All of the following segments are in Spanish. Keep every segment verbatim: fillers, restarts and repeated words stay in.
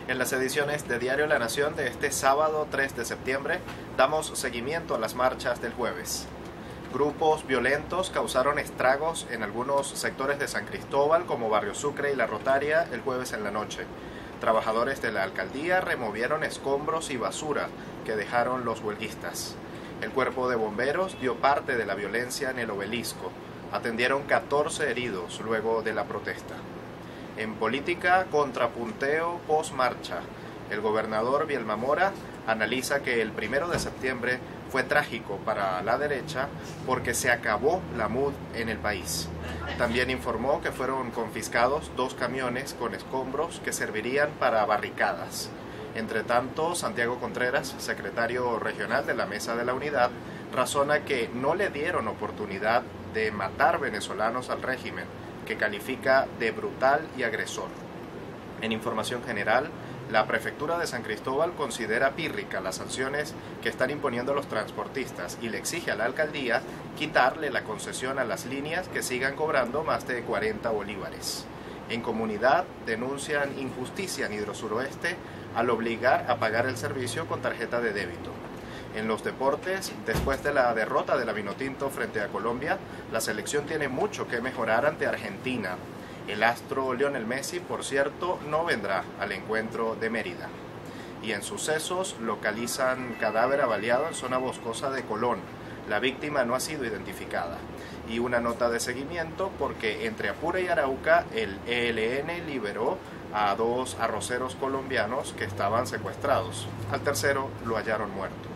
En las ediciones de Diario La Nación de este sábado tres de septiembre damos seguimiento a las marchas del jueves. Grupos violentos causaron estragos en algunos sectores de San Cristóbal como Barrio Sucre y La Rotaria el jueves en la noche. Trabajadores de la alcaldía removieron escombros y basura que dejaron los huelguistas. El cuerpo de bomberos dio parte de la violencia en el Obelisco. Atendieron catorce heridos luego de la protesta. En política, contrapunteo post-marcha. El gobernador Bielma Mora analiza que el primero de septiembre fue trágico para la derecha porque se acabó la M U D en el país. También informó que fueron confiscados dos camiones con escombros que servirían para barricadas. Entre tanto, Santiago Contreras, secretario regional de la Mesa de la Unidad, razona que no le dieron oportunidad de matar venezolanos al régimen, que califica de brutal y agresor. En información general, la Prefectura de San Cristóbal considera pírrica las sanciones que están imponiendo los transportistas y le exige a la alcaldía quitarle la concesión a las líneas que sigan cobrando más de cuarenta bolívares. En comunidad denuncian injusticia en Hidrosuroeste al obligar a pagar el servicio con tarjeta de débito. En los deportes, después de la derrota de la Vinotinto frente a Colombia, la selección tiene mucho que mejorar ante Argentina. El astro Lionel Messi, por cierto, no vendrá al encuentro de Mérida. Y en sucesos, localizan cadáver avaliado en zona boscosa de Colón. La víctima no ha sido identificada. Y una nota de seguimiento porque entre Apure y Arauca, el E L N liberó a dos arroceros colombianos que estaban secuestrados. Al tercero lo hallaron muerto.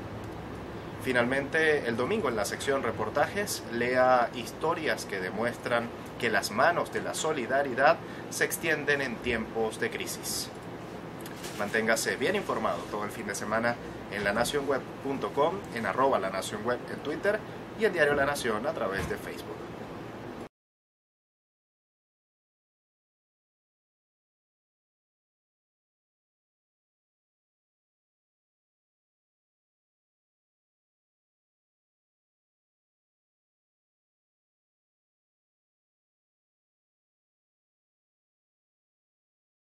Finalmente, el domingo en la sección reportajes, lea historias que demuestran que las manos de la solidaridad se extienden en tiempos de crisis. Manténgase bien informado todo el fin de semana en la nación web punto com, en arroba la nación web en Twitter y en Diario La Nación a través de Facebook.